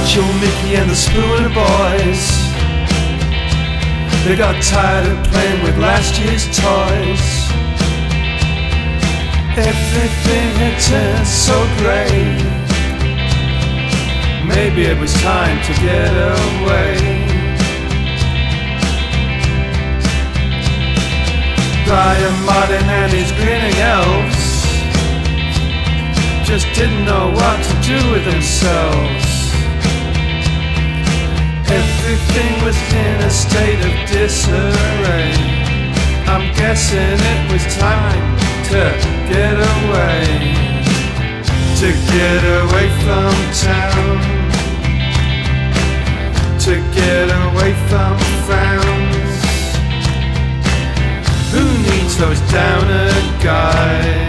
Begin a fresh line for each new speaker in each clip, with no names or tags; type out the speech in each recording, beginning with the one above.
Joe, Mickey and the Spooner boys, they got tired of playing with last year's toys. Everything had turned so grey. Maybe it was time to get away. Brian Martin and his grinning elves just didn't know what to do with themselves. Everything was in a state of disarray. I'm guessing it was time to get away. To get away from town. To get away from frowns. Who needs those downer guys?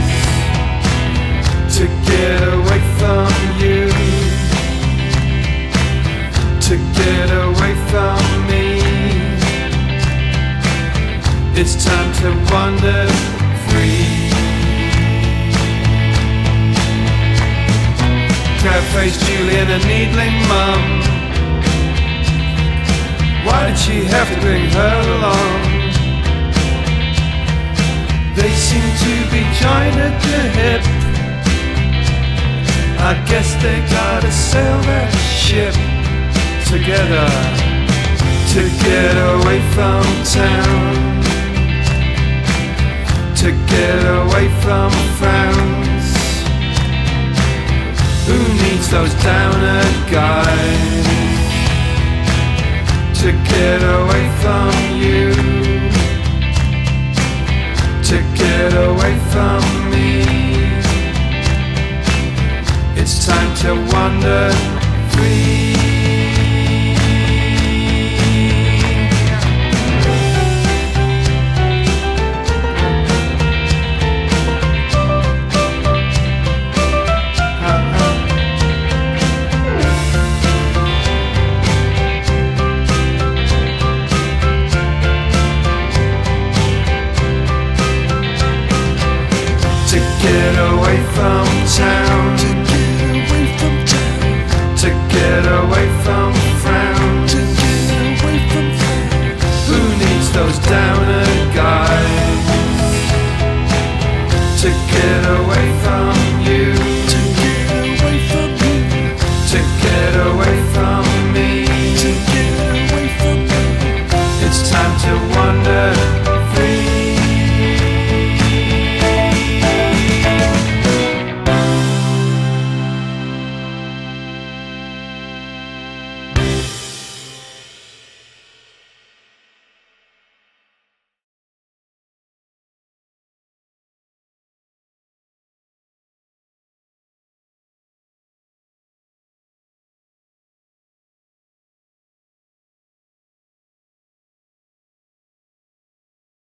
To get away from you. To get away from me. It's time to wander free. Crab-faced Julie and a needling mum. Why did she have to bring her along? They seem to be joined at the hip. I guess they gotta sail that ship together to get away from town. To get away from frowns. Who needs those downer guys? To get away from you. To get away from me. It's time to wander free.